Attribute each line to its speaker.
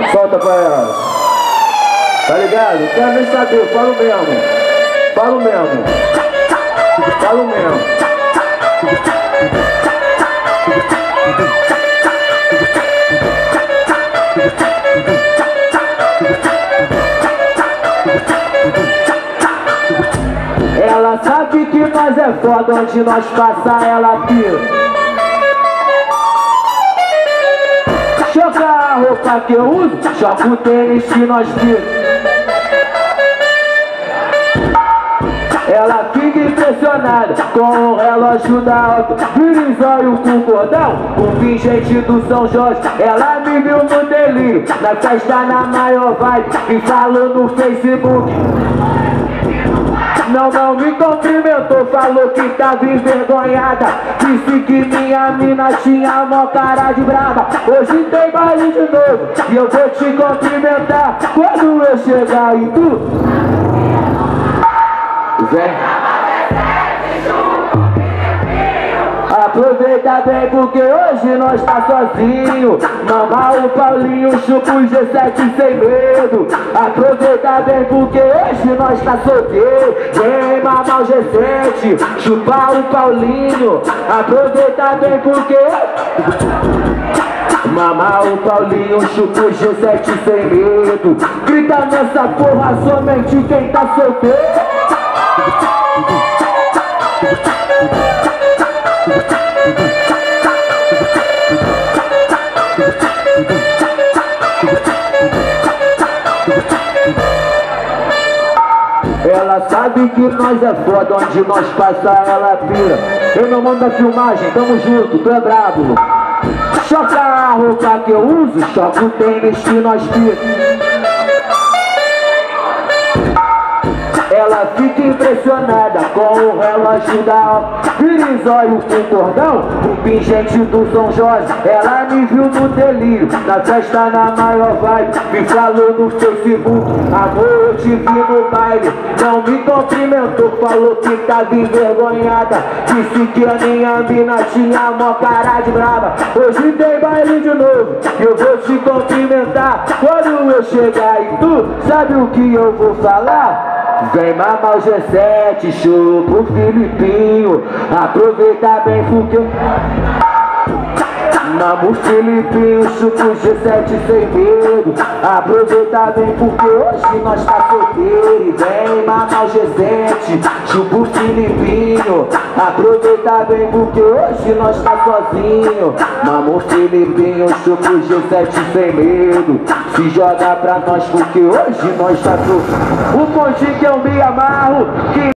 Speaker 1: Solta pra ela. Tá ligado? Quero nem saber, falo mesmo. Falo mesmo. Falo mesmo. Ela sabe que nós é foda, onde nós passar ela pira. Choca a roupa que eu uso, choca o tênis que nós tira. Ela fica impressionada com o relógio da alta, virizóio com cordão, com pingente do São Jorge. Ela me viu no delírio, na festa na maior vibe, me falou no Facebook. Não me cumprimentou, falou que tava envergonhada. Disse que minha mina tinha mó cara de brava. Hoje tem baile de novo e eu vou te cumprimentar quando eu chegar e tu vem. Aproveita bem porque hoje nós tá sozinho. Mamar o Paulinho, chupa o G7 sem medo. Aproveita bem porque hoje nós tá solteiro. Vem mamar o G7, chupar o Paulinho. Aproveita bem porque mamar o Paulinho, chupa o G7 sem medo. Grita nessa porra somente quem tá solteiro. Ela sabe que nós é foda, onde nós passar ela pira. Eu não mando a filmagem, tamo junto, tu é brabo. Choca a roupa que eu uso, choca o tênis que nós tira. Ela fica impressionada com o relógio da alta, virizóio com cordão, com pingente do São Jorge. Ela me viu no delírio, na festa na maior vibe, me falou no Facebook. Amor, eu te vi no baile, não me cumprimentou, falou que tava envergonhada. Disse que a minha mina tinha mó cara de brava. Hoje tem baile de novo, eu vou te cumprimentar quando eu chegar e tu sabe o que eu vou falar? Vem mamar o G7, chupa o Filipinho. Aproveita bem porque mama o Filipinho, chupa o G7 sem medo. Aproveita bem porque hoje nós tá solteiro. Vem mamar o G7, chupa o Filipinho. Aproveita bem porque hoje nós tá sozinho. Mama o Filipinho, chupa o G7 sem medo. Se joga pra nós porque hoje nós tá solteiro. O pontinho que eu me amarro que